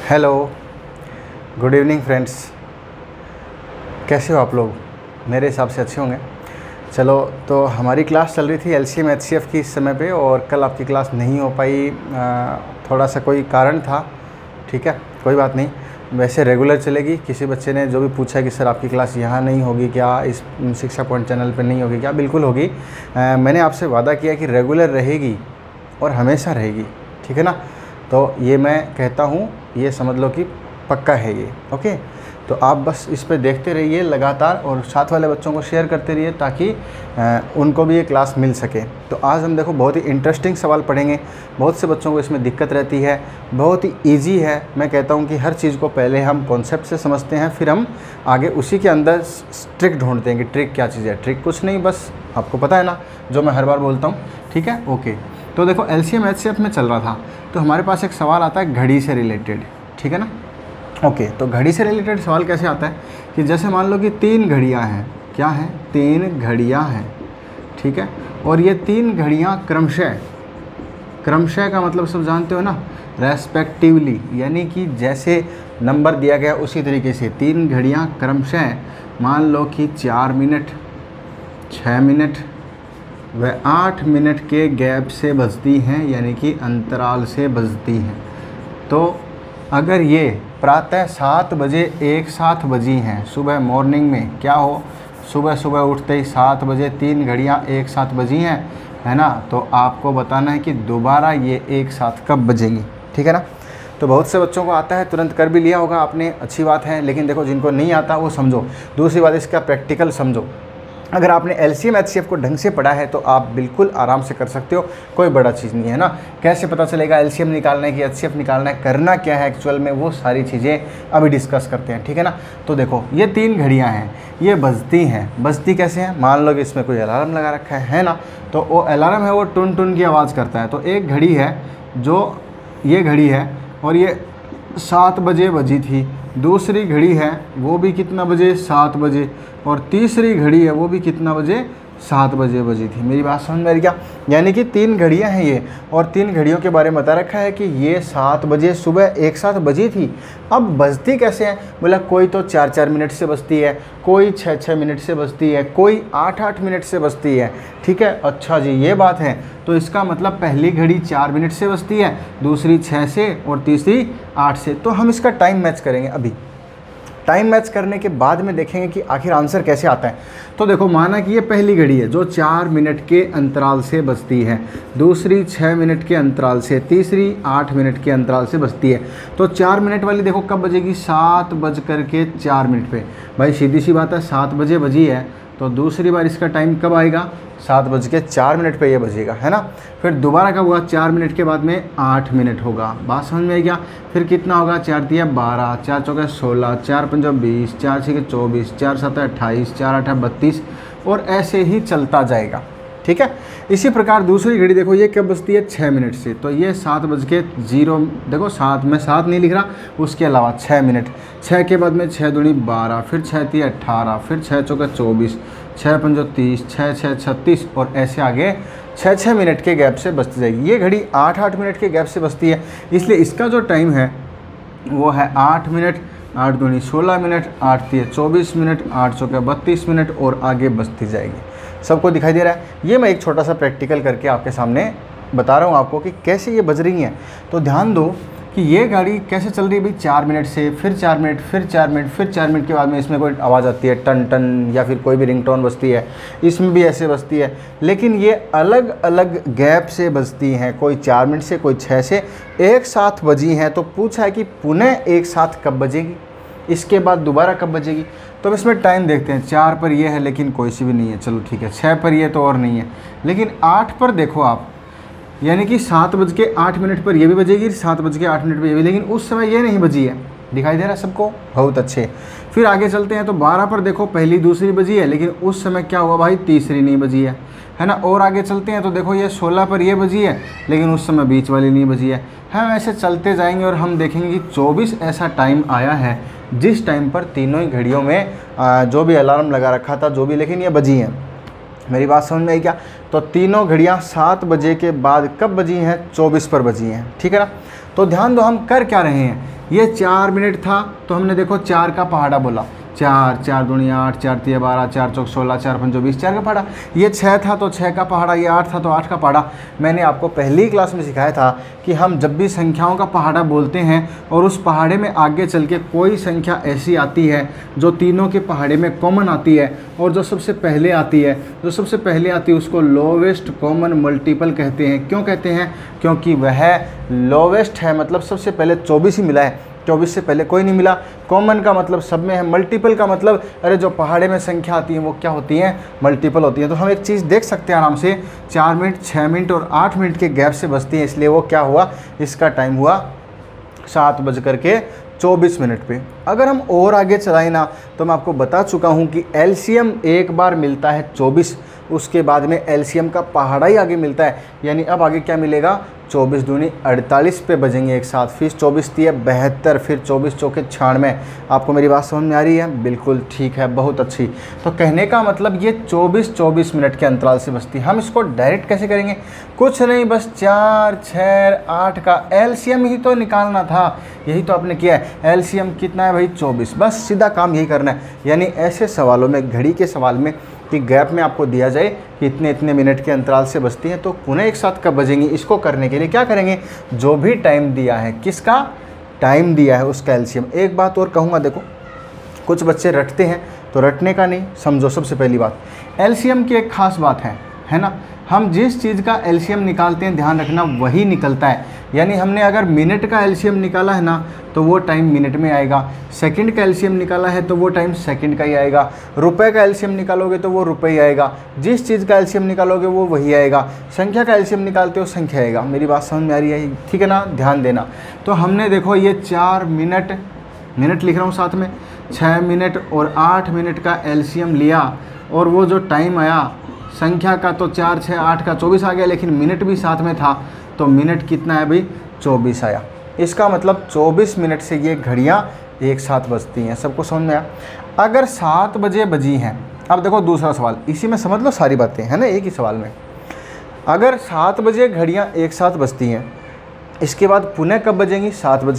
Hello, good evening friends. कैसे हो आप लोग? मेरे हिसाब से अच्छे होंगे। चलो, तो हमारी क्लास चल रही थी एलसीएम एचसीएफ की इस समय पे, और कल आपकी क्लास नहीं हो पाई, थोड़ा सा कोई कारण था। ठीक है, कोई बात नहीं, वैसे रेगुलर चलेगी। किसी बच्चे ने जो भी पूछा कि सर आपकी क्लास यहाँ नहीं होगी क्या, इस शिक्षा पॉइंट चैनल पे नहीं होगी क्या, बिल्कुल होगी। मैंने आपसे वादा किया कि रेगुलर रहेगी और हमेशा रहेगी। ठीक है ना? तो ये मैं कहता हूँ, ये समझ लो कि पक्का है ये। ओके, तो आप बस इस पे देखते रहिए लगातार, और साथ वाले बच्चों को शेयर करते रहिए ताकि उनको भी ये क्लास मिल सके। तो आज हम देखो बहुत ही इंटरेस्टिंग सवाल पढ़ेंगे। बहुत से बच्चों को इसमें दिक्कत रहती है, बहुत ही ईजी है। मैं कहता हूँ कि हर चीज़ को पहले हम कॉन्सेप्ट से समझते हैं, फिर हम आगे उसी के अंदर ट्रिक ढूंढते हैं कि ट्रिक क्या चीज़ है। ट्रिक कुछ नहीं, बस आपको पता है ना, जो मैं हर बार बोलता हूँ। ठीक है, ओके। तो देखो एलसीएम एचसीएफ में चल रहा था, तो हमारे पास एक सवाल आता है घड़ी से रिलेटेड। ठीक है ना? ओके, तो घड़ी से रिलेटेड सवाल कैसे आता है कि जैसे मान लो कि 3 घड़ियाँ हैं। क्या हैं? 3 घड़ियाँ हैं। ठीक है, और ये 3 घड़ियाँ क्रमशः का मतलब सब जानते हो ना, रेस्पेक्टिवली, यानी कि जैसे नंबर दिया गया उसी तरीके से 3 घड़ियाँ क्रमशः, मान लो कि 4 मिनट, 6 मिनट व 8 मिनट के गैप से बजती हैं, यानी कि अंतराल से बजती हैं। तो अगर ये प्रातः 7 बजे एक साथ बजी हैं, सुबह मॉर्निंग में, क्या हो, सुबह सुबह उठते ही 7 बजे 3 घड़ियाँ एक साथ बजी हैं, है ना? तो आपको बताना है कि दोबारा ये एक साथ कब बजेंगी। ठीक है ना? तो बहुत से बच्चों को आता है, तुरंत कर भी लिया होगा आपने, अच्छी बात है। लेकिन देखो, जिनको नहीं आता वो समझो। दूसरी बात, इसका प्रैक्टिकल समझो। अगर आपने एलसीएम एचसीएफ को ढंग से पढ़ा है तो आप बिल्कुल आराम से कर सकते हो, कोई बड़ा चीज़ नहीं है ना। कैसे पता चलेगा एलसीएम निकालना है कि एचसीएफ निकालना है, करना क्या है एक्चुअल में, वो सारी चीज़ें अभी डिस्कस करते हैं। ठीक है ना? तो देखो, ये 3 घड़ियाँ हैं, ये बजती हैं। बजती कैसे हैं? मान लो कि इसमें कोई अलार्म लगा रखा है ना, तो वो अलार्म है वो टुन टुन की आवाज़ करता है। तो एक घड़ी है, जो ये घड़ी है, और ये 7 बजे बजी थी। दूसरी घड़ी है, वो भी कितना बजे? 7 बजे। और तीसरी घड़ी है, वो भी कितना बजे? 7 बजे बजी थी। मेरी बात समझ में आ रही क्या? यानी कि 3 घड़ियां हैं ये, और 3 घड़ियों के बारे में बता रखा है कि ये 7 बजे सुबह एक साथ बजी थी। अब बजती कैसे हैं? बोला कोई तो 4-4 मिनट से बजती है, कोई 6-6 मिनट से बजती है, कोई 8-8 मिनट से बजती है। ठीक है, अच्छा जी, ये बात है। तो इसका मतलब पहली घड़ी 4 मिनट से बजती है, दूसरी 6 से, और तीसरी 8 से। तो हम इसका टाइम मैच करेंगे। अभी टाइम मैच करने के बाद में देखेंगे कि आखिर आंसर कैसे आता है। तो देखो, माना कि ये पहली घड़ी है जो 4 मिनट के अंतराल से बजती है, दूसरी 6 मिनट के अंतराल से, तीसरी 8 मिनट के अंतराल से बजती है। तो 4 मिनट वाली देखो कब बजेगी? 7:04 पे। भाई सीधी सी बात है, 7 बजे बजी है, तो दूसरी बार इसका टाइम कब आएगा? 7:04 पे ये बजेगा, है ना? फिर दोबारा कब होगा? 4 मिनट के बाद में 8 मिनट होगा। बात समझ में आई क्या? फिर कितना होगा? 4 तिया 12, 4 चौके 16, 4 पंजा 20, 4 छः 24, 4 7 28, 4 8 32, और ऐसे ही चलता जाएगा। ठीक है, इसी प्रकार दूसरी घड़ी देखो, ये कब बजती है? 6 मिनट से। तो ये 7:0, देखो 7 में 7 नहीं लिख रहा, उसके अलावा 6 मिनट, 6 के बाद में 6 दूनी 12, फिर 6 तिया 18, फिर 6 चौके 24, 6 पंजो 30, 6 6 36, और ऐसे आगे 6-6 मिनट के गैप से बजती जाएगी। ये घड़ी 8-8 मिनट के गैप से बजती है, इसलिए इसका जो टाइम है वो है 8 मिनट, 8 दूनी 16 मिनट, 8 तिया 24 मिनट, 8 चौके 32 मिनट, और आगे बजती जाएगी। सबको दिखाई दे रहा है? ये मैं एक छोटा सा प्रैक्टिकल करके आपके सामने बता रहा हूँ आपको कि कैसे ये बज रही हैं। तो ध्यान दो कि ये गाड़ी कैसे चल रही है भाई। 4 मिनट से, फिर 4 मिनट, फिर 4 मिनट, फिर 4 मिनट के बाद में इसमें कोई आवाज़ आती है, टन टन, या फिर कोई भी रिंगटोन बजती है। इसमें भी ऐसे बजती है, लेकिन ये अलग अलग गैप से बजती हैं। कोई 4 मिनट से, कोई 6 से, एक साथ बजी हैं। तो पूछा है कि पुनः एक साथ कब बजेगी, इसके बाद दोबारा कब बजेगी। तो इसमें टाइम देखते हैं। 4 पर ये है, लेकिन कोई सी भी नहीं है, चलो ठीक है। 6 पर ये तो और नहीं है, लेकिन 8 पर देखो आप, यानी कि 7:08 पर ये भी बजेगी, 7:08 पर ये भी, लेकिन उस समय ये नहीं बजी है। दिखाई दे रहा है सबको? बहुत अच्छे। फिर आगे चलते हैं, तो 12 पर देखो पहली दूसरी बजी है, लेकिन उस समय क्या हुआ भाई? तीसरी नहीं बजी है ना? और आगे चलते हैं तो देखो ये 16 पर ये बजी है, लेकिन उस समय बीच वाली नहीं बजी है। हम ऐसे चलते जाएंगे और हम देखेंगे कि 24 ऐसा टाइम आया है जिस टाइम पर तीनों ही घड़ियों में जो भी अलार्म लगा रखा था, जो भी, लेकिन ये बजी हैं। मेरी बात समझ में आई क्या? तो तीनों घड़ियाँ 7 बजे के बाद कब बजी हैं? 24 पर बजी हैं। ठीक है ना? तो ध्यान दो, हम कर क्या रहे हैं? ये 4 मिनट था तो हमने देखो 4 का पहाड़ा बोला, 4 4 दूनी 8, 4 3 12, 4 चौक 16, 4 5 20, 4 का पहाड़ा। ये 6 था तो 6 का पहाड़ा, ये 8 था तो 8 का पहाड़ा। मैंने आपको पहली क्लास में सिखाया था कि हम जब भी संख्याओं का पहाड़ा बोलते हैं और उस पहाड़े में आगे चल के कोई संख्या ऐसी आती है जो तीनों के पहाड़े में कॉमन आती है, और जो सबसे पहले आती है उसको लोवेस्ट कॉमन मल्टीपल कहते हैं। क्यों कहते हैं? क्योंकि वह लोवेस्ट है, मतलब सबसे पहले 24 ही मिला है, 24 से पहले कोई नहीं मिला। कॉमन का मतलब सब में है, मल्टीपल का मतलब अरे जो पहाड़े में संख्या आती है वो क्या होती हैं? मल्टीपल होती हैं। तो हम एक चीज़ देख सकते हैं आराम से, 4 मिनट, 6 मिनट और 8 मिनट के गैप से बचती हैं, इसलिए वो क्या हुआ, इसका टाइम हुआ 7:24 पे। अगर हम और आगे चलाएं ना तो मैं आपको बता चुका हूँ कि एलसीएम एक बार मिलता है 24, उसके बाद में एलसीएम का पहाड़ा ही आगे मिलता है, यानी अब आगे क्या मिलेगा, 24 दूनी 48 पे बजेंगे एक साथ। फिर 24 3 72, फिर 24 चौके 96। आपको मेरी बात समझ में आ रही है? बिल्कुल ठीक है, बहुत अच्छी। तो कहने का मतलब ये 24 मिनट के अंतराल से बचती है। हम इसको डायरेक्ट कैसे करेंगे? कुछ नहीं, बस 4 6 8 का एलसीएम ही तो निकालना था, यही तो आपने किया है। एलसीएम कितना है भाई? 24। बस सीधा काम यही करना है। यानी ऐसे सवालों में, घड़ी के सवाल में कि गैप में आपको दिया जाए कि इतने इतने मिनट के अंतराल से बचती हैं, तो पुनः एक साथ कब बजेंगी, इसको करने के लिए क्या करेंगे, जो भी टाइम दिया है, किसका टाइम दिया है उसका एलसीएम। एक बात और कहूँगा, देखो कुछ बच्चे रटते हैं, तो रटने का नहीं, समझो। सबसे पहली बात, एलसीएम की एक खास बात है ना, हम जिस चीज़ का एलसीएम निकालते हैं ध्यान रखना वही निकलता है। यानी हमने अगर मिनट का एलसीएम निकाला है ना तो वो टाइम मिनट में आएगा, सेकंड का एलसीएम निकाला है तो वो टाइम सेकंड का ही आएगा, रुपए का एलसीएम निकालोगे तो वो रुपए ही आएगा, जिस चीज़ का एलसीएम निकालोगे वो वही आएगा, संख्या का एलसीएम निकालते हो संख्या आएगा। मेरी बात समझ में आ रही है? ठीक है ना, ध्यान देना। तो हमने देखो ये 4 मिनट लिख रहा हूँ साथ में, 6 मिनट और 8 मिनट का एलसीएम लिया, और वो जो टाइम आया संख्या का तो 4 6 8 का 24 आ गया, लेकिन मिनट भी साथ में था, तो मिनट कितना है भाई? 24 आया। इसका मतलब 24 मिनट से ये घड़ियाँ एक साथ बजती हैं। सबको समझ में आया? अगर 7 बजे बजी हैं, अब देखो दूसरा सवाल, इसी में समझ लो सारी बातें, है ना, एक ही सवाल में। अगर 7 बजे घड़ियाँ एक साथ बजती हैं, इसके बाद पुनः कब बजेंगी?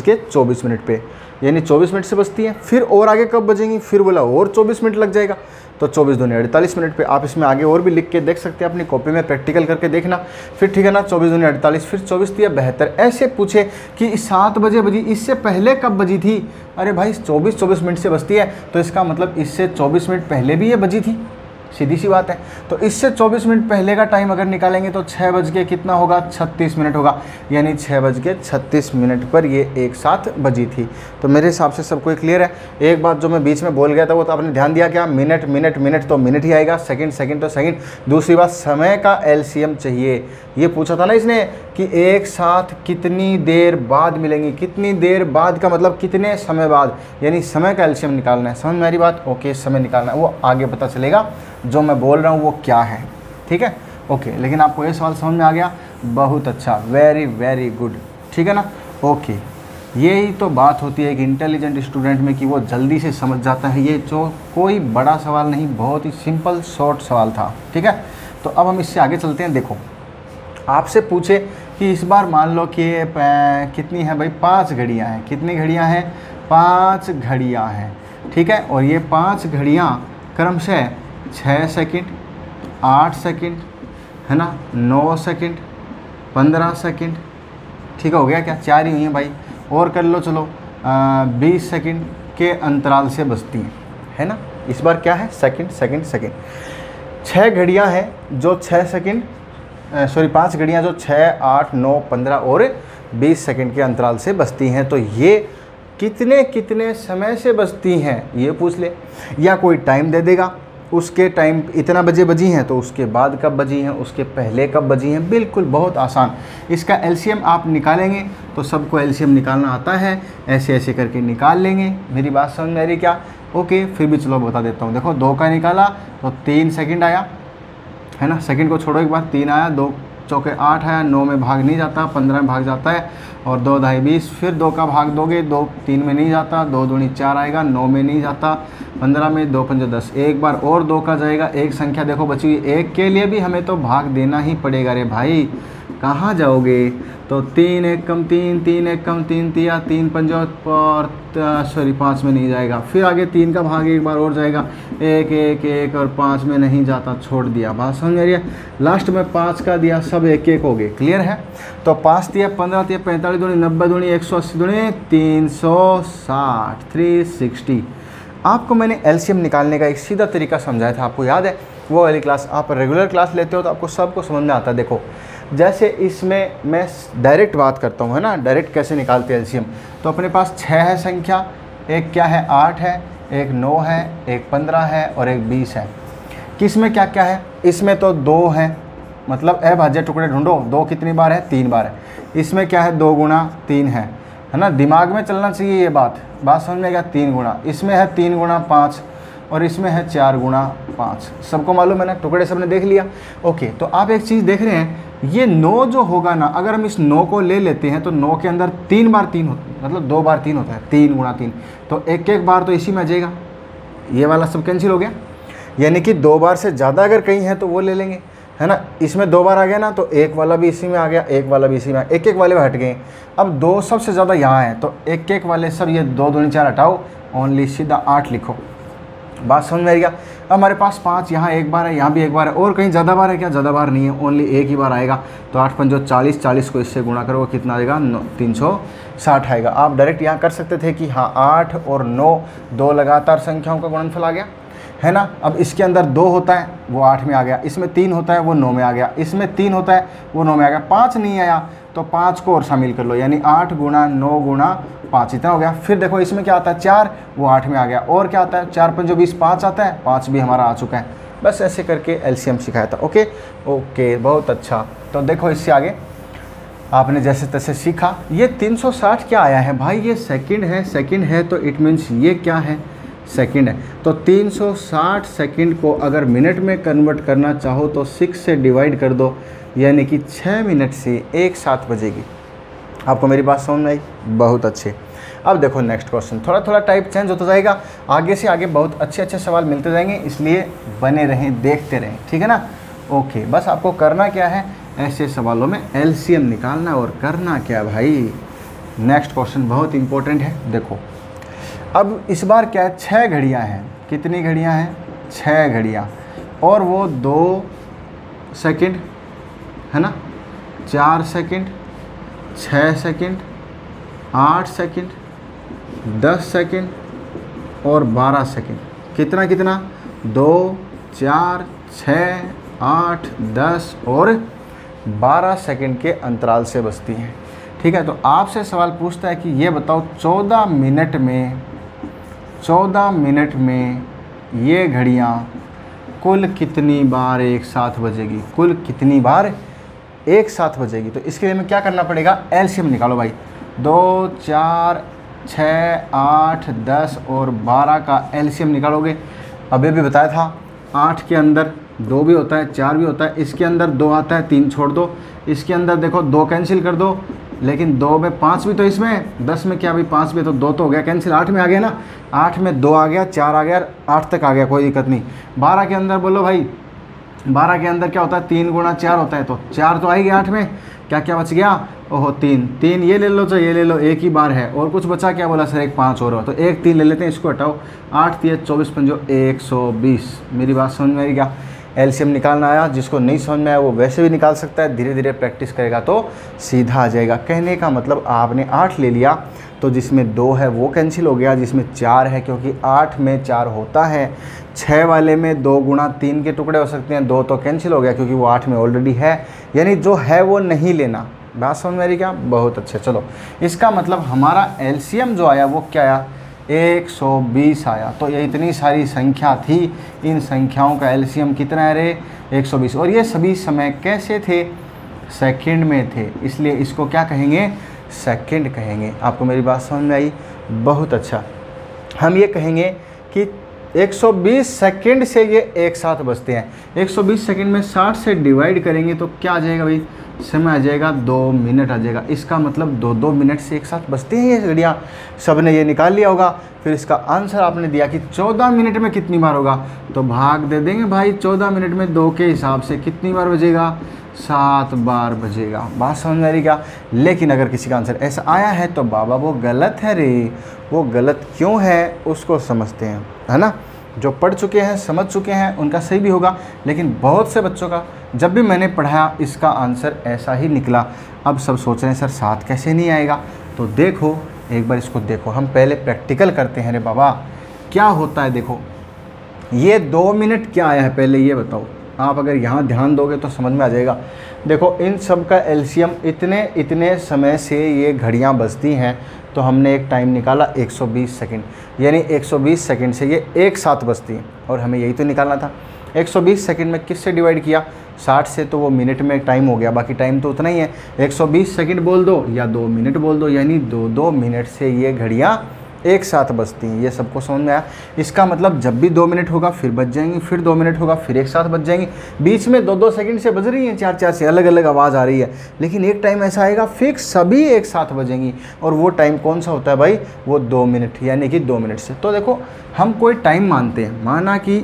7:24 पे, यानी 24 मिनट से बजती हैं। फिर और आगे कब बजेंगी? फिर बोला और 24 मिनट लग जाएगा, तो 24 दूनी 48 मिनट पे। आप इसमें आगे और भी लिख के देख सकते हैं, अपनी कॉपी में प्रैक्टिकल करके देखना। फिर ठीक है ना, 24 दूनी 48, फिर 24 3 72। ऐसे पूछे कि 7 बजे बजी, इससे पहले कब बजी थी? अरे भाई 24 मिनट से बजती है, तो इसका मतलब इससे 24 मिनट पहले भी ये बजी थी, सीधी सी बात है। तो इससे 24 मिनट पहले का टाइम अगर निकालेंगे तो 6 बज के कितना होगा? 36 मिनट होगा, यानी 6:36 पर ये एक साथ बजी थी। तो मेरे हिसाब से सबको क्लियर है। एक बात जो मैं बीच में बोल गया था वो तो आपने ध्यान दिया क्या? मिनट तो मिनट ही आएगा, सेकंड तो सेकंड। दूसरी बात, समय का एलसीएम चाहिए। ये पूछा था ना इसने कि एक साथ कितनी देर बाद मिलेंगी, कितनी देर बाद का मतलब कितने समय बाद, यानी समय का एलसीएम निकालना है। समझ में आ रही बात? ओके, समय निकालना है, वो आगे पता चलेगा जो मैं बोल रहा हूँ वो क्या है। ठीक है, ओके। लेकिन आपको ये सवाल समझ में आ गया? बहुत अच्छा, वेरी गुड। ठीक है ना, ओके। यही तो बात होती है एक इंटेलिजेंट स्टूडेंट में कि वो जल्दी से समझ जाता है। ये जो कोई बड़ा सवाल नहीं, बहुत ही सिंपल शॉर्ट सवाल था। ठीक है, तो अब हम इससे आगे चलते हैं। देखो, आपसे पूछे कि इस बार मान लो कि कितनी है भाई? 5 घड़ियाँ हैं। कितनी घड़ियाँ हैं? 5 घड़ियाँ हैं। ठीक है, और ये 5 घड़ियाँ क्रमशः 6 सेकंड, 8 सेकंड, है ना, 9 सेकंड, 15 सेकंड। ठीक हो गया क्या? 4 ही हुई हैं भाई, और कर लो चलो। 20 सेकंड के अंतराल से बजती हैं, है ना। इस बार क्या है? सेकंड। 6 घड़ियाँ हैं जो 6 सेकंड, 5 घड़ियाँ जो 6 8 9 15 और 20 सेकंड के अंतराल से बजती हैं। तो ये कितने समय से बजती हैं ये पूछ ले, या कोई टाइम दे देगा, उसके टाइम इतना बजे बजी हैं तो उसके बाद कब बजी हैं, उसके पहले कब बजी हैं। बिल्कुल बहुत आसान। इसका एलसीएम आप निकालेंगे तो सबको एलसीएम निकालना आता है, ऐसे करके निकाल लेंगे। मेरी बात समझ में आ रही क्या? ओके, फिर भी चलो बता देता हूँ। देखो 2 का निकाला तो 3 सेकंड आया, है ना। सेकंड को छोड़ो एक बार, 3 आया, 2 चौके 8 आया, 9 में भाग नहीं जाता, 15 में भाग जाता है, और 2 ढाई 20। फिर 2 का भाग दोगे, 2 3 में नहीं जाता, 2 दूनी 4 आएगा, 9 में नहीं जाता, 15 में, 2 पंजे 10। एक बार और 2 का जाएगा। एक संख्या देखो बची हुई, एक के लिए भी हमें तो भाग देना ही पड़ेगा रे भाई। कहाँ जाओगे? तो 3 एक कम 3, 3 एक कम 3 तिया 3 पंजो और सॉरी 5 में नहीं जाएगा। फिर आगे 3 का भाग एक बार और जाएगा, 1 1 1 और 5 में नहीं जाता, छोड़ दिया। बात समझ में आ रही है? लास्ट में 5 का दिया, सब 1 1 हो गए। क्लियर है? तो 5 तिया 15 तिया 45 दूनी 90 दूनी 180 दूनी 360 360। आपको मैंने एलसीएम निकालने का एक सीधा तरीका समझाया था, आपको याद है? वो वाली क्लास आप रेगुलर क्लास लेते हो तो आपको सबको समझ में आता है। देखो जैसे इसमें मैं डायरेक्ट बात करता हूँ, है ना, डायरेक्ट कैसे निकालते हैं एलसीएम। तो अपने पास 6 है संख्या, एक क्या है 8 है, एक 9 है, एक 15 है और एक 20 है। किस में क्या क्या है? इसमें तो 2 है, मतलब अभाज्य टुकड़े ढूंढो, 2 कितनी बार है? 3 बार है। इसमें क्या है? 2 गुणा 3 है ना, दिमाग में चलना चाहिए ये बात समझ में आएगा। 3 गुणा, इसमें है 3 गुणा 5 और इसमें है 4 गुणा 5। सबको मालूम है ना, टुकड़े सबने देख लिया। ओके, तो आप एक चीज़ देख रहे हैं, ये 9 जो होगा ना, अगर हम इस 9 को ले लेते हैं तो 9 के अंदर 3 बार 3 होता, मतलब 2 बार 3 होता है, 3 गुणा 3, तो एक एक बार तो इसी में आ जाएगा। ये वाला सब कैंसिल हो गया, यानी कि 2 बार से ज़्यादा अगर कहीं है तो वो ले लेंगे, है ना। इसमें 2 बार आ गया ना, तो एक वाला भी इसी में आ गया, एक वाला भी इसी में, एक एक वाले हट गए। अब 2 सबसे ज़्यादा यहाँ है, तो एक एक वाले सब, ये 2 दूनी 4 हटाओ, ओनली सीधा 8 लिखो। बात समझ में आ गया? अब हमारे पास 5, यहाँ एक बार है, यहाँ भी एक बार है, और कहीं ज़्यादा बार है क्या? ज़्यादा बार नहीं है, ओनली एक ही बार आएगा। तो 8 पंजो 40, 40 को इससे गुणा करो, कितना आएगा? 360 आएगा। आप डायरेक्ट यहाँ कर सकते थे कि हाँ 8 और 9 2 लगातार संख्याओं का गुणनफल आ गया, है ना। अब इसके अंदर 2 होता है वो 8 में आ गया, इसमें 3 होता है वो 9 में आ गया, इसमें 3 होता है वो 9 में आ गया, 5 नहीं आया तो 5 को और शामिल कर लो, यानी 8 गुणा 9 गुणा 5 इतना हो गया। फिर देखो इसमें क्या आता है? 4, वो 8 में आ गया। और क्या आता है? 4 पंजो 20, 5 आता है, 5 भी हमारा आ चुका है। बस ऐसे करके एलसीएम सिखाया था। ओके ओके, बहुत अच्छा। तो देखो इससे आगे आपने जैसे तैसे सीखा। ये 360 क्या आया है भाई? ये सेकंड है, सेकंड है तो इट मीन्स ये क्या है? सेकंड है। तो 360 सेकंड को अगर मिनट में कन्वर्ट करना चाहो तो 6 से डिवाइड कर दो, यानी कि 6 मिनट से एक साथ बजेगी। आपको मेरी बात समझ में आई? बहुत अच्छे। अब देखो नेक्स्ट क्वेश्चन, थोड़ा थोड़ा टाइप चेंज होता जाएगा, आगे से आगे बहुत अच्छे अच्छे सवाल मिलते जाएंगे, इसलिए बने रहें, देखते रहें, ठीक है ना। ओके, बस आपको करना क्या है? ऐसे सवालों में एलसीएम निकालना। और करना क्या भाई? नेक्स्ट क्वेश्चन बहुत इंपॉर्टेंट है। देखो अब इस बार क्या है? 6 घड़ियाँ हैं। कितनी घड़ियाँ हैं? 6 घड़ियाँ, और वो 2 सेकंड, है ना, 4 सेकंड, 6 सेकंड, 8 सेकंड, 10 सेकंड और 12 सेकंड। कितना कितना? 2 4 6 8 10 और 12 सेकंड के अंतराल से बजती हैं, ठीक है। तो आपसे सवाल पूछता है कि ये बताओ 14 मिनट में ये घड़ियाँ कुल कितनी बार एक साथ बजेगी? कुल कितनी बार एक साथ बजेगी? तो इसके लिए हमें क्या करना पड़ेगा? एलसीएम निकालो भाई। 2 4 6 8 10 और 12 का एलसीएम निकालोगे। अभी भी बताया था 8 के अंदर 2 भी होता है, 4 भी होता है, इसके अंदर 2 आता है, 3 छोड़ दो, इसके अंदर देखो 2 कैंसिल कर दो, लेकिन 2 में 5 भी तो इसमें, 10 में क्या भाई 5 भी तो 2 तो हो गया कैंसिल, 8 में आ गया ना, 8 में 2 आ गया, 4 आ गया, 8 तक आ गया, कोई दिक्कत नहीं। 12 के अंदर बोलो भाई, 12 के अंदर क्या होता है? 3 गुणा 4 होता है, तो 4 तो आएगी 8 में, क्या क्या बच गया? ओहो 3 ये ले लो, तो ये ले लो, एक ही बार है, और कुछ बचा क्या? बोला सर एक 5 और हो, तो 1 3 ले लेते हैं, इसको हटाओ, 8 3 24 पंजो 120। मेरी बात समझ में आई क्या? एलसीएम निकालना आया, जिसको नहीं समझ में आया वो वैसे भी निकाल सकता है, धीरे धीरे प्रैक्टिस करेगा तो सीधा आ जाएगा। कहने का मतलब आपने 8 ले लिया तो जिसमें 2 है वो कैंसिल हो गया, जिसमें 4 है क्योंकि 8 में 4 होता है, 6 वाले में 2 गुणा 3 के टुकड़े हो सकते हैं, 2 तो कैंसिल हो गया क्योंकि वो 8 में ऑलरेडी है, यानी जो है वो नहीं लेना। बात समझ में आ रही क्या? बहुत अच्छा। चलो इसका मतलब हमारा एलसीएम जो आया वो क्या आया? 120 आया। तो ये इतनी सारी संख्या थी, इन संख्याओं का एलसीएम कितना है रे? 120। और ये सभी समय कैसे थे? सेकंड में थे, इसलिए इसको क्या कहेंगे? सेकंड कहेंगे। आपको मेरी बात समझ में आई? बहुत अच्छा। हम ये कहेंगे कि 120 सेकंड से ये एक साथ बजते हैं। 120 सेकंड में 60 से डिवाइड करेंगे तो क्या आ जाएगा भाई? समय आ जाएगा 2 मिनट आ जाएगा। इसका मतलब 2-2 मिनट से एक साथ बजते हैं ये घड़ियाँ। सब ने ये निकाल लिया होगा। फिर इसका आंसर आपने दिया कि 14 मिनट में कितनी बार होगा, तो भाग दे देंगे भाई। 14 मिनट में 2 के हिसाब से कितनी बार बजेगा? 7 बार बजेगा। बात समझ में आ रही क्या? लेकिन अगर किसी का आंसर ऐसा आया है तो बाबा वो गलत है रे। वो गलत क्यों है उसको समझते हैं, है ना। जो पढ़ चुके हैं, समझ चुके हैं, उनका सही भी होगा, लेकिन बहुत से बच्चों का जब भी मैंने पढ़ाया इसका आंसर ऐसा ही निकला। अब सब सोच रहे हैं सर 7 कैसे नहीं आएगा। तो देखो एक बार इसको देखो, हम पहले प्रैक्टिकल करते हैं रे बाबा, क्या होता है। देखो ये 2 मिनट क्या आया है पहले ये बताओ। आप अगर यहाँ ध्यान दोगे तो समझ में आ जाएगा। देखो इन सब का एलसीएम इतने समय से ये घड़ियाँ बजती हैं, तो हमने एक टाइम निकाला 120 सेकंड, यानी 120 सेकंड से ये एक साथ बजती हैं, और हमें यही तो निकालना था। 120 सेकंड में किससे डिवाइड किया? 60 से, तो वो मिनट में टाइम हो गया, बाकी टाइम तो उतना ही है। 120 सेकंड बोल दो या 2 मिनट बोल दो, यानी 2-2 मिनट से ये घड़ियाँ एक साथ बजती हैं। ये सबको समझ में आया? इसका मतलब जब भी 2 मिनट होगा फिर बज जाएंगी, फिर 2 मिनट होगा फिर एक साथ बज जाएंगी। बीच में 2-2 सेकंड से बज रही हैं, 4-4 से अलग अलग आवाज़ आ रही है, लेकिन एक टाइम ऐसा आएगा फिक्स सभी एक साथ बजेंगी। और वो टाइम कौन सा होता है भाई? वो 2 मिनट, यानी कि 2 मिनट से। तो देखो हम कोई टाइम मानते हैं, माना कि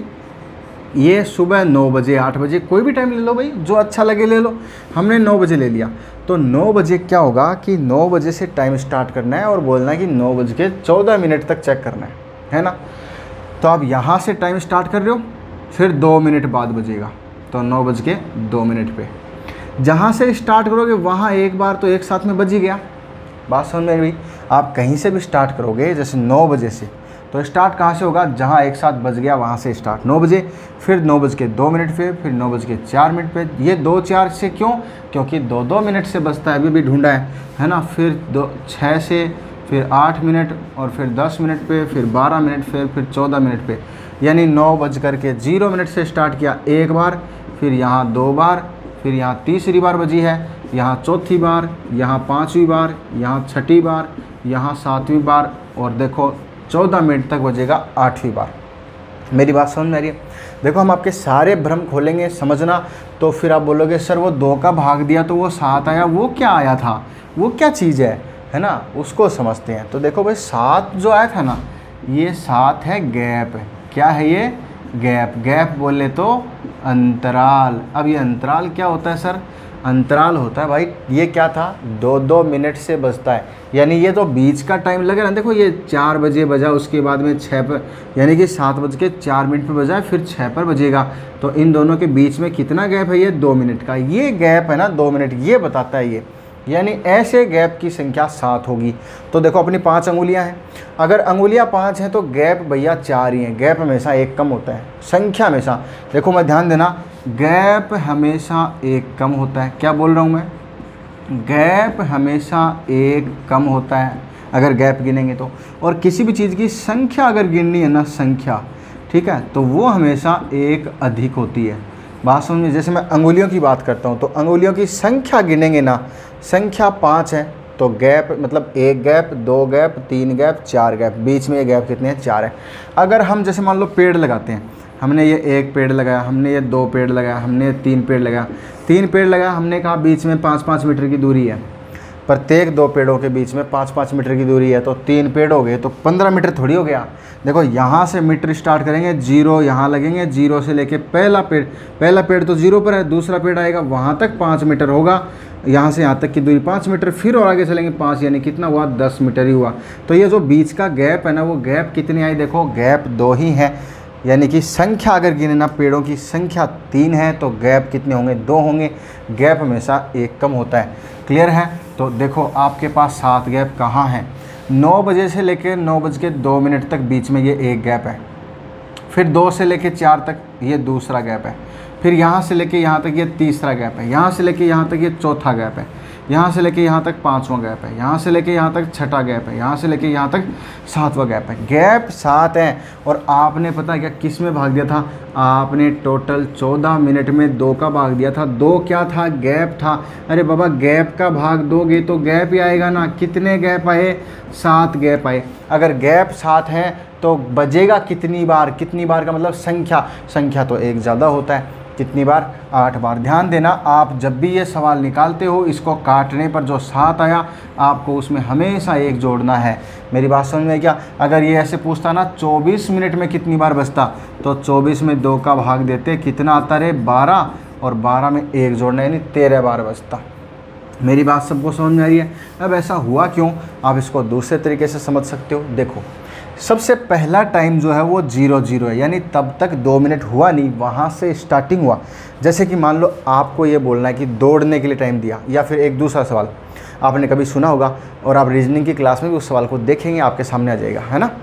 ये सुबह 9 बजे 8 बजे, कोई भी टाइम ले लो भाई, जो अच्छा लगे ले लो। हमने 9 बजे ले लिया, तो 9 बजे क्या होगा कि 9 बजे से टाइम स्टार्ट करना है और बोलना है कि 9:14 तक चेक करना है ना। तो आप यहाँ से टाइम स्टार्ट कर रहे हो, फिर 2 मिनट बाद बजेगा, तो 9:02 पे जहाँ से स्टार्ट करोगे वहाँ एक बार तो एक साथ में बज ही गया। बात समझ में आई? आप कहीं से भी स्टार्ट करोगे, जैसे 9 बजे से, तो स्टार्ट कहाँ से होगा? जहाँ एक साथ बज गया वहाँ से स्टार्ट 9 बजे, फिर 9:02 पे, फिर 9:04 पे। ये 2-4 से क्यों? क्योंकि 2-2 मिनट से बजता है, अभी भी ढूंढा है ना। फिर 6 से, फिर 8 मिनट, और फिर 10 मिनट पे, फिर 12 मिनट, फिर 14 मिनट पे, यानी 9:0 से स्टार्ट किया एक बार, फिर यहाँ 2 बार, फिर यहाँ तीसरी बार बजी है, यहाँ चौथी बार, यहाँ 5वीं बार, यहाँ 6ठी बार, यहाँ 7वीं बार, और देखो 14 मिनट तक बजेगा 8वीं बार। मेरी बात समझ में आ रही है? देखो हम आपके सारे भ्रम खोलेंगे, समझना। तो फिर आप बोलोगे सर वो 2 का भाग दिया तो वो 7 आया, वो क्या आया था, वो क्या चीज़ है ना, उसको समझते हैं। तो देखो भाई 7 जो आया था ना, ये 7 है गैप। क्या है ये? गैप। गैप बोले तो अंतराल। अब ये अंतराल क्या होता है सर? अंतराल होता है भाई, ये क्या था? 2-2 मिनट से बजता है, यानी ये तो बीच का टाइम लगे ना। देखो ये 4 बजे बजा, उसके बाद में 6 पर, यानी कि 7:04 पे बजा, फिर 6 पर बजेगा। तो इन दोनों के बीच में कितना गैप है? ये 2 मिनट का। ये गैप है ना 2 मिनट, ये बताता है ये, यानी ऐसे गैप की संख्या 7 होगी। तो देखो अपनी 5 अंगुलियां हैं, अगर अंगुलियां 5 हैं तो गैप भैया 4 ही हैं। गैप हमेशा एक कम होता है, संख्या हमेशा, देखो मैं ध्यान देना, गैप हमेशा एक कम होता है। क्या बोल रहा हूँ मैं? गैप हमेशा एक कम होता है अगर गैप गिनेंगे तो। और किसी भी चीज़ की संख्या अगर गिननी है ना, संख्या, ठीक है, तो वो हमेशा एक अधिक होती है। बात समझिए, जैसे मैं अंगुलियों की बात करता हूँ, तो अंगुलियों की संख्या गिनेंगे ना, संख्या 5 है, तो गैप मतलब 1 गैप, 2 गैप, 3 गैप, 4 गैप, बीच में ये गैप कितने हैं? 4 है। अगर हम जैसे मान लो पेड़ लगाते हैं, हमने ये 1 पेड़ लगाया, हमने ये 2 पेड़ लगाया, हमने ये 3 पेड़ लगाया, 3 पेड़ लगाया, हमने कहा बीच में 5-5 मीटर की दूरी है, प्रत्येक 2 पेड़ों के बीच में 5-5 मीटर की दूरी है, तो 3 पेड़ हो गए, तो 15 मीटर थोड़ी हो गया। देखो यहाँ से मीटर स्टार्ट करेंगे, 0 यहाँ लगेंगे, 0 से लेके पहला पेड़ तो 0 पर है, दूसरा पेड़ आएगा वहाँ तक 5 मीटर होगा, यहाँ से यहाँ तक की दूरी 5 मीटर, फिर और आगे चलेंगे 5, यानी कितना हुआ? 10 मीटर ही हुआ। तो ये जो बीच का गैप है ना, वो गैप कितनी आई? देखो गैप 2 ही है, यानी कि संख्या अगर गिनना, पेड़ों की संख्या 3 है, तो गैप कितने होंगे? 2 होंगे। गैप हमेशा एक कम होता है। क्लियर है? तो देखो आपके पास 7 गैप कहाँ हैं? 9 बजे से लेकर 9:02 तक बीच में ये एक गैप है, फिर 2 से लेकर 4 तक ये दूसरा गैप है, फिर यहाँ से लेके यहाँ तक ये तीसरा गैप है, यहाँ से लेके यहाँ तक ये चौथा गैप है, यहाँ से लेके यहाँ तक 5वां गैप है, यहाँ से लेके यहाँ तक 6ठा गैप है, यहाँ से लेके यहाँ तक 7वां गैप है। गैप 7 है। और आपने पता क्या किस में भाग दिया था? आपने टोटल 14 मिनट में 2 का भाग दिया था। 2 क्या था? गैप था। अरे बाबा गैप का भाग दोगे तो गैप ही आएगा ना। कितने गैप आए? 7 गैप आए। अगर गैप 7 है तो बजेगा कितनी बार? कितनी बार का मतलब संख्या तो एक ज़्यादा होता है। कितनी बार? 8 बार। ध्यान देना, आप जब भी ये सवाल निकालते हो, इसको काटने पर जो 7 आया आपको उसमें हमेशा 1 जोड़ना है। मेरी बात समझ में क्या? अगर ये ऐसे पूछता ना 24 मिनट में कितनी बार बजता, तो 24 में 2 का भाग देते, कितना आता रे? 12, और 12 में 1 जोड़ना, यानी 13 बार बजता। मेरी बात सबको समझ में आ रही है? अब ऐसा हुआ क्यों, आप इसको दूसरे तरीके से समझ सकते हो। देखो, सबसे पहला टाइम जो है वो 0-0 है, यानी तब तक 2 मिनट हुआ नहीं, वहाँ से स्टार्टिंग हुआ। जैसे कि मान लो आपको ये बोलना है कि दौड़ने के लिए टाइम दिया, या फिर एक दूसरा सवाल आपने कभी सुना होगा और आप रीजनिंग की क्लास में भी उस सवाल को देखेंगे, आपके सामने आ जाएगा, है ना।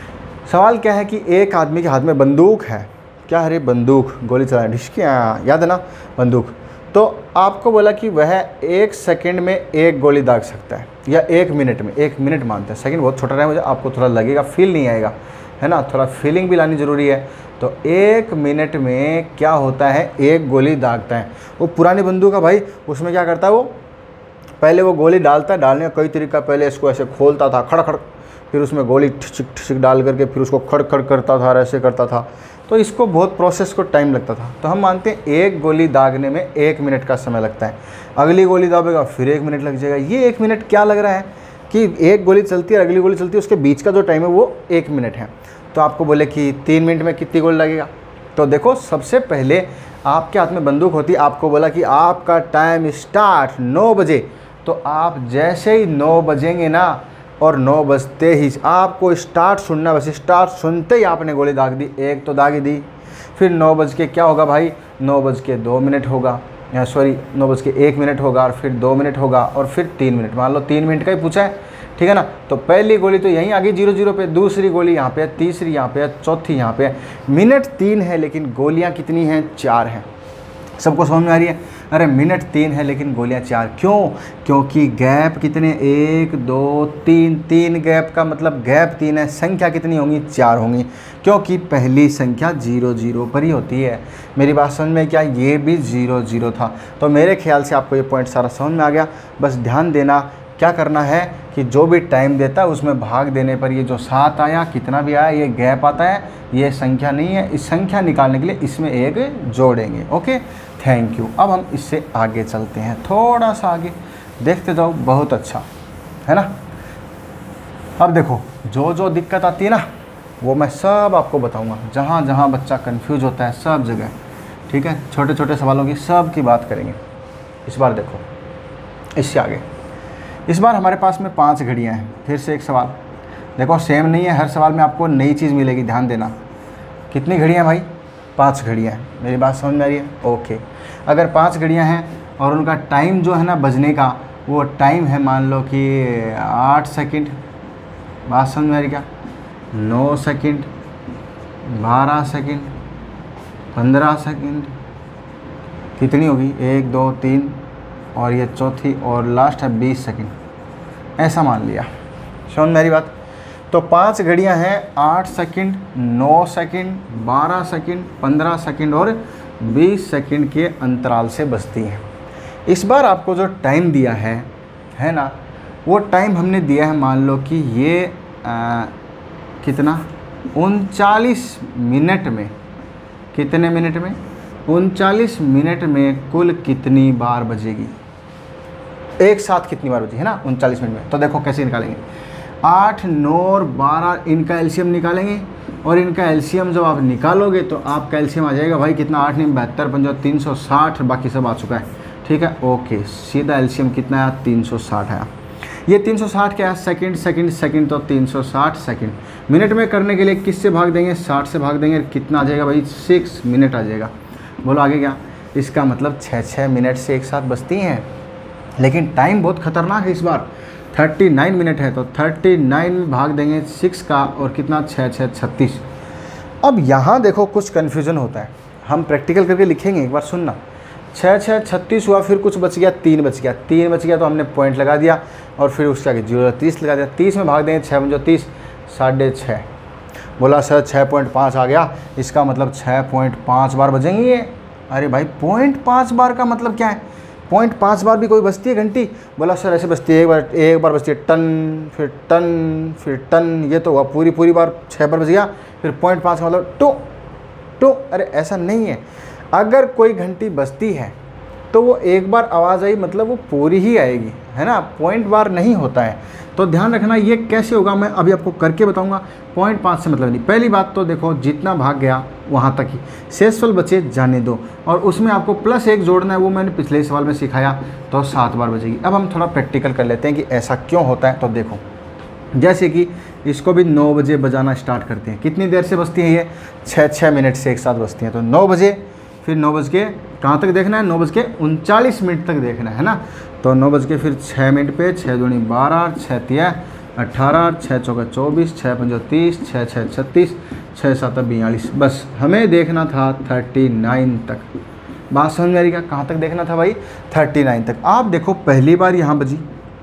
सवाल क्या है कि एक आदमी के हाथ में बंदूक है, क्या है रे, बंदूक, गोली चलाए, ढिशकियाँ, याद है ना, बंदूक। तो आपको बोला कि वह 1 सेकंड में 1 गोली दाग सकता है, या 1 मिनट में, 1 मिनट मानते हैं, सेकंड बहुत छोटा रहा है मुझे, आपको थोड़ा लगेगा, फील नहीं आएगा, है ना, थोड़ा फीलिंग भी लानी ज़रूरी है। तो 1 मिनट में क्या होता है, 1 गोली दागता है। वो पुरानी बंदूक है भाई, उसमें क्या करता है वो, पहले वो गोली डालता है, डालने का कई तरीका, पहले इसको ऐसे खोलता था खड़ खड़, फिर उसमें गोली ठिक ठिक डाल करके फिर उसको खड़ खड़ करता था, ऐसे करता था। तो इसको बहुत प्रोसेस को टाइम लगता था। तो हम मानते हैं 1 गोली दागने में 1 मिनट का समय लगता है, अगली गोली दागेगा फिर 1 मिनट लग जाएगा। ये 1 मिनट क्या लग रहा है कि 1 गोली चलती है, अगली गोली चलती है, उसके बीच का जो टाइम है वो 1 मिनट है। तो आपको बोले कि 3 मिनट में कितनी गोली लगेगा, तो देखो सबसे पहले आपके हाथ में बंदूक होती है, आपको बोला कि आपका टाइम स्टार्ट 9 बजे, तो आप जैसे ही 9 बजेंगे ना, और 9 बजते ही आपको स्टार्ट सुनना, बस स्टार्ट सुनते ही आपने गोली दाग दी, 1 तो दाग ही दी। फिर 9 बज के क्या होगा भाई, 9 बज के 2 मिनट होगा, या सॉरी 9 बज के 1 मिनट होगा, और फिर 2 मिनट होगा, और फिर 3 मिनट, मान लो 3 मिनट का ही पूछा है, ठीक है ना। तो पहली गोली तो यहीं आ गई 0-0 पे, दूसरी गोली यहाँ पे है, तीसरी यहाँ पे है, चौथी यहाँ पे है। मिनट 3 है लेकिन गोलियाँ कितनी हैं, 4 हैं। सबको समझ में आ रही है? अरे मिनट 3 है लेकिन गोलियाँ 4, क्यों? क्योंकि गैप कितने, 1 2 3 गैप का मतलब गैप 3 है, संख्या कितनी होंगी, 4 होंगी, क्योंकि पहली संख्या 0-0 पर ही होती है। मेरी बात समझ में क्या, ये भी 0-0 था। तो मेरे ख्याल से आपको ये पॉइंट सारा समझ में आ गया। बस ध्यान देना, क्या करना है कि जो भी टाइम देता है उसमें भाग देने पर ये जो 7 आया, कितना भी आया, ये गैप आता है, ये संख्या नहीं है। इस संख्या निकालने के लिए इसमें 1 जोड़ेंगे। Okay, thank you. अब हम इससे आगे चलते हैं, थोड़ा सा आगे देखते जाओ, बहुत अच्छा है ना। अब देखो, जो जो दिक्कत आती है ना वो मैं सब आपको बताऊंगा, जहाँ जहाँ बच्चा कंफ्यूज होता है सब जगह, ठीक है। छोटे छोटे सवालों की सब की बात करेंगे। इस बार देखो, इससे आगे इस बार हमारे पास में 5 घड़ियाँ हैं। फिर से एक सवाल देखो, सेम नहीं है, हर सवाल में आपको नई चीज़ मिलेगी, ध्यान देना। कितनी घड़ियाँ भाई, 5 घड़ियाँ हैं। मेरी बात समझ में आ रही है? ओके, अगर 5 घड़ियाँ हैं और उनका टाइम जो है ना बजने का, वो टाइम है मान लो कि 8 सेकंड, बात समझ में आ रही क्या, 9 सेकंड, 12 सेकंड, 15 सेकंड, कितनी होगी, 1 2 3 और ये चौथी और लास्ट है 20 सेकंड, ऐसा मान लिया। समझ मेरी बात? तो 5 घड़ियां हैं, 8 सेकंड, 9 सेकंड, 12 सेकंड, 15 सेकंड और 20 सेकंड के अंतराल से बजती हैं। इस बार आपको जो टाइम दिया है ना, वो टाइम हमने दिया है, मान लो कि ये कितना, 39 मिनट में, कितने मिनट में, 39 मिनट में कुल कितनी बार बजेगी, एक साथ कितनी बार बजेगी, है ना 39 मिनट में। तो देखो कैसे निकालेंगे, 8, 9 और 12 इनका एलसीएम निकालेंगे, और इनका एलसीएम जब आप निकालोगे तो आपका एलसीएम आ जाएगा भाई कितना, 8 9 72 5 360, बाकी सब आ चुका है, ठीक है। ओके, सीधा एलसीएम कितना आया, 360 आया। ये 360 क्या है, सेकंड सेकंड सेकंड, तो 360 सेकंड। मिनट में करने के लिए किससे भाग देंगे, 60 से भाग देंगे, कितना आ जाएगा भाई, 6 मिनट आ जाएगा। बोलो आगे क्या, इसका मतलब 6-6 मिनट से एक साथ बजती हैं। लेकिन टाइम बहुत ख़तरनाक है, इस बार 39 मिनट है, तो 39 में भाग देंगे 6 का, और कितना, 6 6 36। अब यहाँ देखो कुछ कन्फ्यूज़न होता है, हम प्रैक्टिकल करके लिखेंगे, एक बार सुनना। 6 6 36 हुआ, फिर कुछ बच गया, 3 बच गया, 3 बच गया तो हमने पॉइंट लगा दिया, और फिर उसके आगे 0 30 लगा दिया। 30 में भाग देंगे 6 5 30, 6.5। बोला सर 6.5 आ गया, इसका मतलब 6.5 बार बजेंगी ये। अरे भाई 0.5 बार का मतलब क्या है, 0.5 बार भी कोई बजती है घंटी? बोला सर ऐसे बजती है, एक बार बजती है टन, फिर टन, फिर टन, ये तो हुआ पूरी बार 6 बार बज गया, फिर 0.5 का मतलब टू। अरे ऐसा नहीं है, अगर कोई घंटी बजती है तो वो एक बार आवाज़ आई मतलब वो पूरी ही आएगी, है ना, पॉइंट बार नहीं होता है। तो ध्यान रखना, ये कैसे होगा मैं अभी आपको करके बताऊंगा। 0.5 से मतलब नहीं। पहली बात तो देखो, जितना भाग गया वहाँ तक ही, शेष फल बचे जाने दो। और उसमें आपको +1 जोड़ना है, वो मैंने पिछले सवाल में सिखाया, तो 7 बार बचेगी। अब हम थोड़ा प्रैक्टिकल कर लेते हैं कि ऐसा क्यों होता है। तो देखो, जैसे कि इसको भी 9 बजे बजाना स्टार्ट करते हैं, कितनी देर से बजती है ये, 6 मिनट से एक साथ बजती हैं। तो 9 बजे, फिर 9 बज के कहाँ तक देखना है, 9 बज के 39 मिनट तक देखना है ना। तो 9 बज के फिर 6 मिनट पे 6 दूनी 12, 6 तिया 18, 6 चौका 24, 6 पंजो 30, 6 6 36, 6 7 42। बस हमें देखना था 39 तक। बात समझ में आ रही क्या, कहाँ तक देखना था भाई, 39 तक। आप देखो पहली बार यहाँ बजी,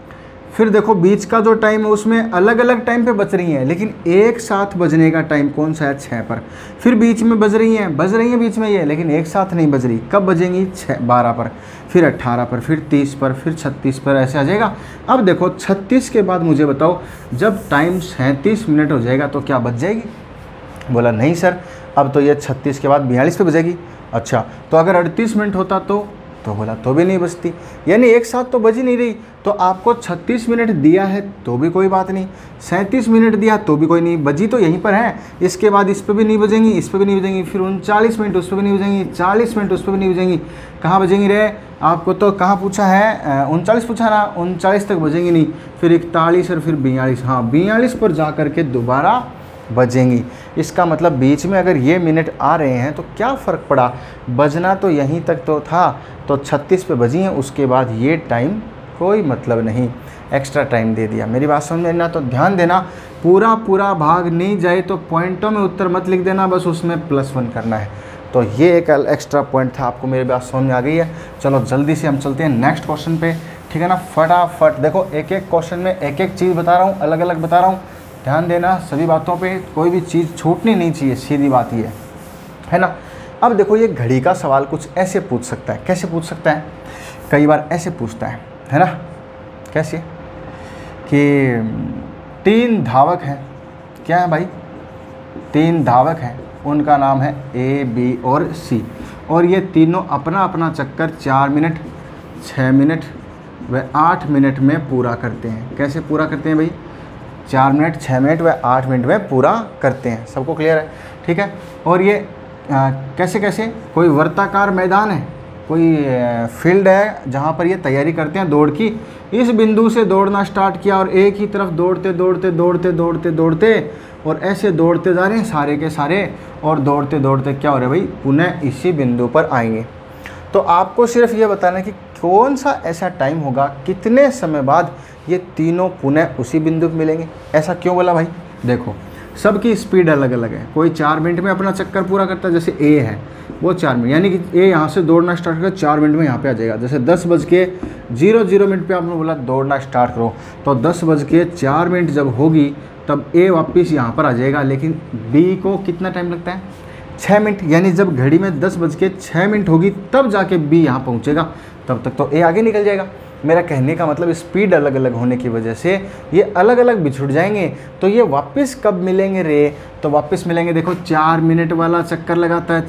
फिर देखो बीच का जो टाइम है उसमें अलग अलग टाइम पे बज रही हैं, लेकिन एक साथ बजने का टाइम कौन सा है, 6 पर। फिर बीच में बज रही हैं बीच में ये, लेकिन एक साथ नहीं बज रही। कब बजेंगी, 12 पर, फिर 18 पर, फिर 30 पर, फिर 36 पर, ऐसे आ जाएगा। अब देखो 36 के बाद मुझे बताओ, जब टाइम 37 मिनट हो जाएगा तो क्या बज जाएगी। बोला नहीं सर, अब तो ये 36 के बाद 42 पे बजेगी। अच्छा, तो अगर 38 मिनट होता तो बोला तो भी नहीं बजती, यानी एक साथ तो बज ही नहीं रही। तो आपको 36 मिनट दिया है तो भी कोई बात नहीं, 37 मिनट दिया तो भी कोई नहीं, बजी तो यहीं पर है। इसके बाद इस पर भी नहीं बजेंगी, इस पर भी नहीं बजेंगी, फिर 39 मिनट उस पर भी नहीं बजेंगी, 40 मिनट उस पर भी नहीं बजेंगी। कहाँ बजेंगी रे, आपको तो कहाँ पूछा है, 39 पूछा ना, 39 तक बजेंगी नहीं, फिर 41 और फिर 42, हाँ 42 पर जा कर के दोबारा बजेंगी। इसका मतलब बीच में अगर ये मिनट आ रहे हैं तो क्या फ़र्क पड़ा, बजना तो यहीं तक तो था। तो 36 पे बजी हैं, उसके बाद ये टाइम कोई मतलब नहीं, एक्स्ट्रा टाइम दे दिया। मेरी बात समझ में ना, तो ध्यान देना, पूरा भाग नहीं जाए तो पॉइंटों में उत्तर मत लिख देना, बस उसमें +1 करना है। तो ये एक एक्स्ट्रा पॉइंट था, आपको मेरी बात समझ में आ गई है। चलो जल्दी से हम चलते हैं नेक्स्ट क्वेश्चन पे, ठीक है ना। फटाफट देखो, एक एक क्वेश्चन में एक एक चीज़ बता रहा हूँ, अलग अलग बता रहा हूँ, ध्यान देना सभी बातों पे, कोई भी चीज़ छूटनी नहीं चाहिए, सीधी बात ये है ना। अब देखो, ये घड़ी का सवाल कुछ ऐसे पूछ सकता है, कैसे पूछ सकता है, कई बार ऐसे पूछता है ना, कैसे कि 3 धावक हैं, क्या है भाई, 3 धावक हैं, उनका नाम है A, B और C, और ये तीनों अपना अपना चक्कर 4 मिनट, 6 मिनट व 8 मिनट में पूरा करते हैं। कैसे पूरा करते हैं भाई, 4 मिनट, 6 मिनट व 8 मिनट में पूरा करते हैं। सबको क्लियर है, ठीक है। और ये कैसे कैसे, कोई वर्ताकार मैदान है, कोई फील्ड है जहाँ पर ये तैयारी करते हैं दौड़ की। इस बिंदु से दौड़ना स्टार्ट किया और एक ही तरफ दौड़ते दौड़ते दौड़ते दौड़ते दौड़ते और ऐसे दौड़ते जा रहे हैं सारे के सारे, और दौड़ते दौड़ते क्या हो रहा है भाई, पुनः इसी बिंदु पर आएंगे। तो आपको सिर्फ ये बताना है कि कौन सा ऐसा टाइम होगा, कितने समय बाद ये तीनों पुनः उसी बिंदु पर मिलेंगे। ऐसा क्यों बोला भाई, देखो सबकी स्पीड अलग अलग है। कोई 4 मिनट में अपना चक्कर पूरा करता है, जैसे ए है वो 4 मिनट, यानी कि ए यहाँ से दौड़ना स्टार्ट कर 4 मिनट में यहाँ पे आ जाएगा। जैसे 10:00 पे आपने बोला दौड़ना स्टार्ट करो, तो 10:04 जब होगी तब ए वापस यहाँ पर आ जाएगा। लेकिन बी को कितना टाइम लगता है, 6 मिनट, यानी जब घड़ी में 10:06 होगी तब जाके बी यहाँ पहुँचेगा, तब तक तो ए आगे निकल जाएगा। मेरा कहने का मतलब स्पीड अलग अलग होने की वजह से ये अलग अलग बिछुड़ जाएंगे। तो ये वापस कब मिलेंगे रे, तो वापस मिलेंगे, देखो 4 मिनट वाला चक्कर लगाता है,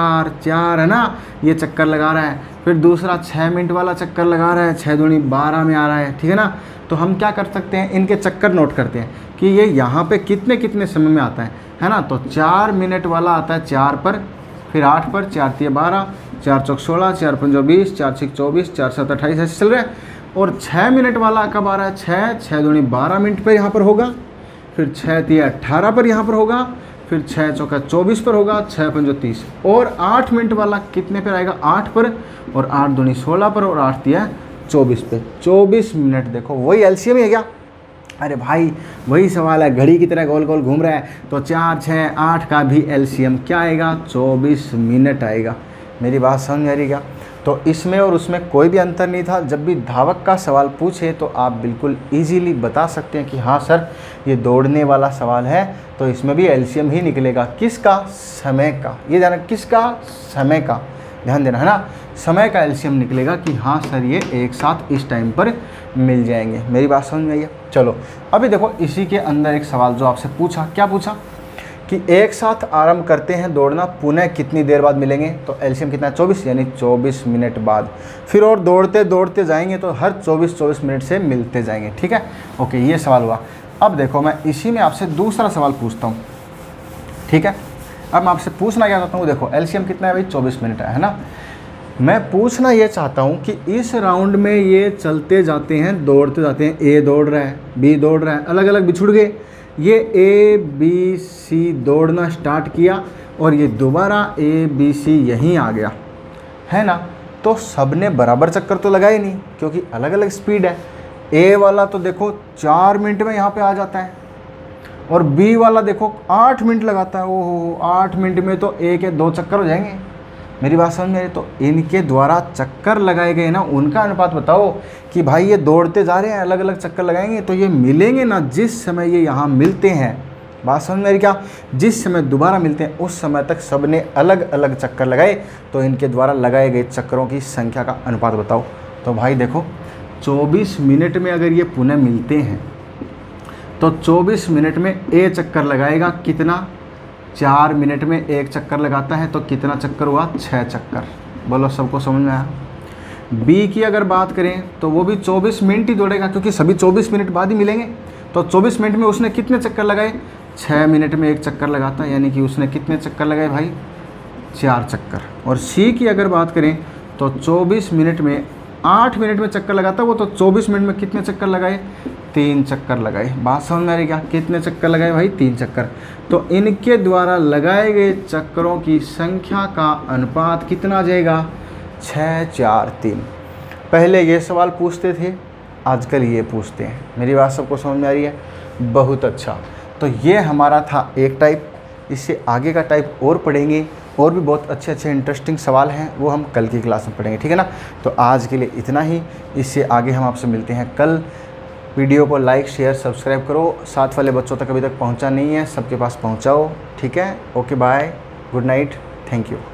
4 है ना, ये चक्कर लगा रहा है। फिर दूसरा 6 मिनट वाला चक्कर लगा रहा है, 6 दूनी 12 में आ रहा है, ठीक है ना। तो हम क्या कर सकते हैं, इनके चक्कर नोट करते हैं कि ये यहाँ पे कितने कितने समय में आता है ना। तो 4 मिनट वाला आता है 4 पर, फिर 8 पर, 4 तिया 12, 4 चौक 16, 4 पंजो 20, 4 छक 24, 4 7 28, ऐसे चल रहा है। और 6 मिनट वाला कब आ रहा है, 6 दूनी 12 मिनट पर यहाँ पर होगा, फिर 6 तिया 18 पर यहाँ पर होगा, फिर 6 चौका 24 पर होगा, 6 पंजो 30, और 8 मिनट वाला कितने पर आएगा, 8 पर, और 8 दूनी 16 पर, और 8 तिया 24 पे, 24 मिनट। देखो वही एलसीएम है क्या, अरे भाई वही सवाल है, घड़ी की तरह गोल गोल घूम रहा है। तो 4, 6, 8 का भी एलसीएम क्या आएगा, 24 मिनट आएगा। मेरी बात समझ आ रही क्या। तो इसमें और उसमें कोई भी अंतर नहीं था। जब भी धावक का सवाल पूछे तो आप बिल्कुल इजीली बता सकते हैं कि हाँ सर ये दौड़ने वाला सवाल है, तो इसमें भी एलसीएम ही निकलेगा। किसका, समय का, ये जाना किसका, समय का, ध्यान देना है ना, समय का एलसीएम निकलेगा कि हाँ सर ये एक साथ इस टाइम पर मिल जाएंगे। मेरी बात समझ में आई है। चलो अभी देखो इसी के अंदर एक सवाल जो आपसे पूछा, क्या पूछा कि एक साथ आरंभ करते हैं दौड़ना, पुनः कितनी देर बाद मिलेंगे। तो एलसीएम कितना है, 24, यानी 24 मिनट बाद। फिर और दौड़ते दौड़ते जाएंगे तो हर 24 मिनट से मिलते जाएंगे, ठीक है। ओके, ये सवाल हुआ। अब देखो मैं इसी में आपसे दूसरा सवाल पूछता हूँ, ठीक है। अब मैं आपसे पूछना क्या चाहता हूँ, देखो एलसीएम कितना है भाई, 24 मिनट है ना। मैं पूछना ये चाहता हूँ कि इस राउंड में ये चलते जाते हैं, दौड़ते जाते हैं, ए दौड़ रहा है, बी दौड़ रहा है, अलग अलग बिछुड़ गए, ये ए बी सी दौड़ना स्टार्ट किया और ये दोबारा ए बी सी यहीं आ गया, है ना। तो सब ने बराबर चक्कर तो लगाए नहीं, क्योंकि अलग अलग स्पीड है। ए वाला तो देखो 4 मिनट में यहाँ पे आ जाता है और बी वाला देखो 8 मिनट लगाता है। ओहो, 8 मिनट में तो ए के 2 चक्कर हो जाएंगे। मेरी बात समझ में आई? तो इनके द्वारा चक्कर लगाए गए ना, उनका अनुपात बताओ कि भाई ये दौड़ते जा रहे हैं, अलग अलग चक्कर लगाएंगे तो ये मिलेंगे ना जिस समय ये यहाँ मिलते हैं। बात समझ में आई क्या? जिस समय दोबारा मिलते हैं उस समय तक सब ने अलग अलग चक्कर लगाए, तो इनके द्वारा लगाए गए चक्करों की संख्या का अनुपात बताओ। तो भाई देखो 24 मिनट में अगर ये पुनः मिलते हैं तो 24 मिनट में ए चक्कर लगाएगा, कितना? 4 मिनट में एक चक्कर लगाता है तो कितना चक्कर हुआ? 6 चक्कर। बोलो सबको समझ में आया? बी की अगर बात करें तो वो भी 24 मिनट ही दौड़ेगा, क्योंकि सभी 24 मिनट बाद ही मिलेंगे। तो 24 मिनट में उसने कितने चक्कर लगाए? 6 मिनट में एक चक्कर लगाता है, यानी कि उसने कितने चक्कर लगाए भाई? 4 चक्कर। और सी की अगर बात करें तो 24 मिनट में 8 मिनट में चक्कर लगाता है वो, तो 24 मिनट में कितने चक्कर लगाए? 3 चक्कर लगाए। बात समझ में आ रही क्या? कितने चक्कर लगाए भाई? 3 चक्कर। तो इनके द्वारा लगाए गए चक्करों की संख्या का अनुपात कितना आ जाएगा? 6, 4, 3। पहले ये सवाल पूछते थे, आजकल ये पूछते हैं। मेरी बात सबको समझ में आ रही है? बहुत अच्छा। तो ये हमारा था एक टाइप। इससे आगे का टाइप और पढ़ेंगे, और भी बहुत अच्छे अच्छे इंटरेस्टिंग सवाल हैं, वो हम कल की क्लास में पढ़ेंगे, ठीक है ना। तो आज के लिए इतना ही। इससे आगे हम आपसे मिलते हैं कल। वीडियो को लाइक शेयर सब्सक्राइब करो, साथ वाले बच्चों तक अभी तक पहुंचा नहीं है, सबके पास पहुंचाओ, ठीक है। Okay bye, good night, thank you.